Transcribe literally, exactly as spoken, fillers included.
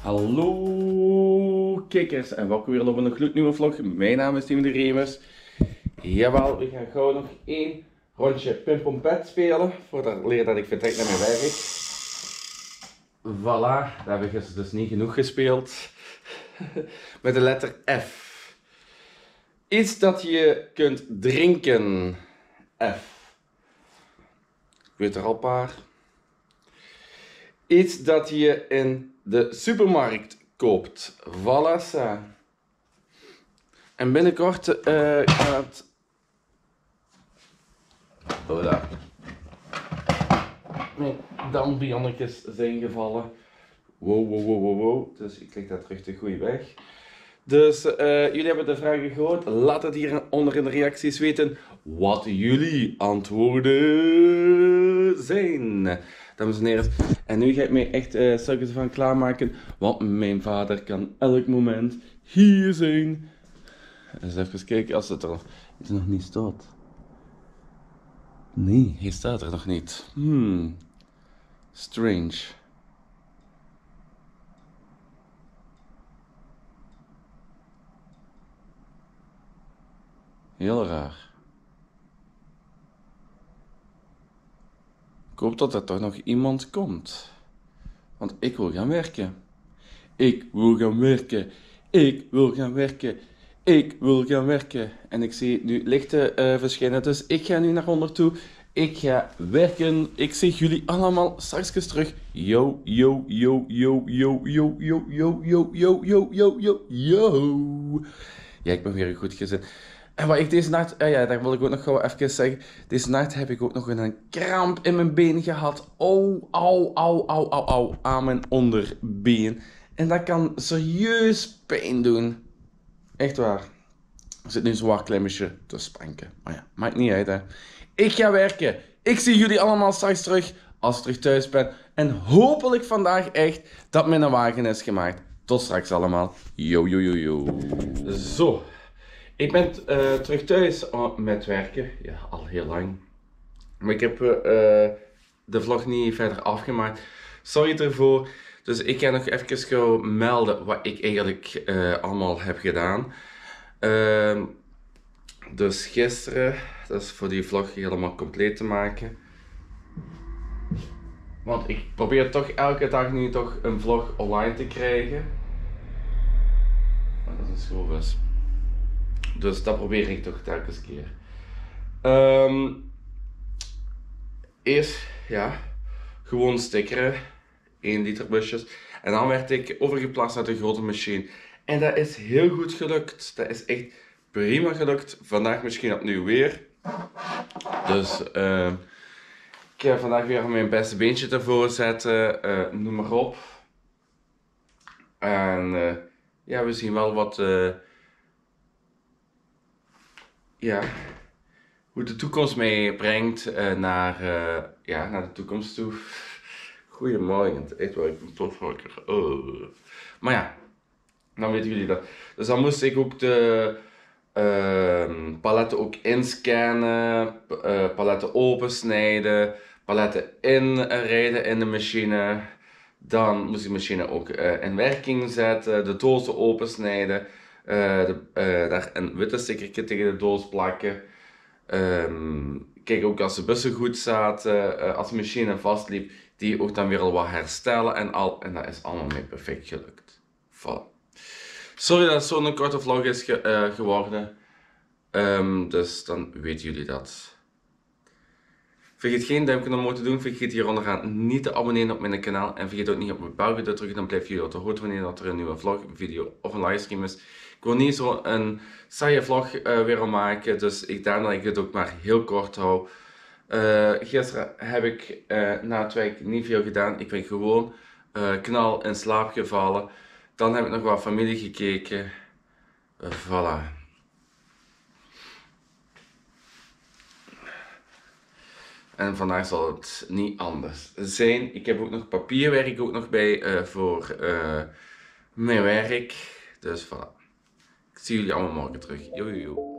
Hallo kijkers en welkom weer op een gloednieuwe vlog. Mijn naam is Steven de Remers. Jawel, we gaan gauw nog één rondje Pimpompet spelen voordat leer dat ik vertrek naar mijn werk. Voilà, dat heb ik dus, dus niet genoeg gespeeld. Met de letter F. Iets dat je kunt drinken. F. Ik weet er al een paar. Iets dat je in de supermarkt koopt. Voilà. Ça. En binnenkort uh, gaat... Oh, daar. Mijn dambiannetjes zijn gevallen. Wow, wow, wow, wow, wow. Dus ik leg dat terug de goede weg. Dus uh, jullie hebben de vragen gehoord. Laat het hieronder in de reacties weten wat jullie antwoorden zijn. Dames en heren. En nu ga ik mij echt uh, suikers van klaarmaken. Want mijn vader kan elk moment hier zijn. Eens even kijken als het er nog, het er nog niet staat. Nee, hij staat er nog niet. Hmm. Strange. Heel raar. Ik hoop dat er toch nog iemand komt. Want ik wil gaan werken. Ik wil gaan werken. Ik wil gaan werken. Ik wil gaan werken. En ik zie nu lichten uh, verschijnen. Dus ik ga nu naar onder toe. Ik ga werken. Ik zie jullie allemaal straks terug. Yo, yo, yo, yo, yo, yo, yo, yo, yo, yo, yo, yo, yo, yo. Ja, ik ben weer goed gezet. En wat ik deze nacht, uh, ja, daar wil ik ook nog gauw even zeggen. Deze nacht heb ik ook nog een kramp in mijn been gehad. Oh, au, au, au, au, au, aan mijn onderbeen. En dat kan serieus pijn doen. Echt waar. Er zit nu een zwaar klemmetje te spanken. Maar ja, maakt niet uit, hè. Ik ga werken. Ik zie jullie allemaal straks terug als ik terug thuis ben. En hopelijk vandaag echt dat mijn wagen is gemaakt. Tot straks allemaal. Yo, yo, yo, yo. Zo. Ik ben uh, terug thuis met werken. Ja, al heel lang. Maar ik heb uh, de vlog niet verder afgemaakt. Sorry ervoor. Dus ik ga nog even gauw melden wat ik eigenlijk uh, allemaal heb gedaan. Uh, dus gisteren, dat is voor die vlog helemaal compleet te maken. Want ik probeer toch elke dag nu toch een vlog online te krijgen. Maar dat is een schroefbus. Dus dat probeer ik toch telkens keer. Um, eerst, ja, gewoon stickeren. één liter busjes. En dan werd ik overgeplaatst naar de grote machine. En dat is heel goed gelukt. Dat is echt prima gelukt. Vandaag misschien opnieuw weer. Dus uh, ik ga vandaag weer mijn beste beentje ervoor zetten. Uh, noem maar op. En uh, ja, we zien wel wat... Uh, ja, hoe de toekomst mee brengt uh, naar, uh, ja, naar de toekomst toe. Goedemorgen, echt wel, ik ben tot wakker. Oh. Maar ja, dan weten jullie dat. Dus dan moest ik ook de uh, paletten ook inscannen, uh, paletten opensnijden, paletten inrijden in de machine. Dan moest ik de machine ook uh, in werking zetten, de dozen opensnijden, uh, de, uh, daar een witte stickertje tegen de doos plakken. Um, kijk ook als de bussen goed zaten, uh, als de machine vastliep, die ook dan weer al wat herstellen en al. En dat is allemaal mee perfect gelukt. Voilà. Sorry dat het zo'n korte vlog is ge uh, geworden. Um, dus dan weten jullie dat. Vergeet geen duimpje omhoog te doen. Vergeet hier onderaan niet te abonneren op mijn kanaal. En vergeet ook niet op mijn belletje te drukken. Dan blijf jullie op de hoogte wanneer er een nieuwe vlog, een video of een livestream is. Ik wil niet zo een saaie vlog uh, weer maken. Dus ik, daarom dat ik het ook maar heel kort hou. Uh, gisteren heb ik uh, na het werk niet veel gedaan. Ik ben gewoon uh, knal in slaap gevallen. Dan heb ik nog wat familie gekeken. Uh, voilà. En vandaag zal het niet anders zijn. Ik heb ook nog papierwerk ook nog bij uh, voor uh, mijn werk. Dus voilà. Ik zie jullie allemaal morgen terug. Yo, yo, yo.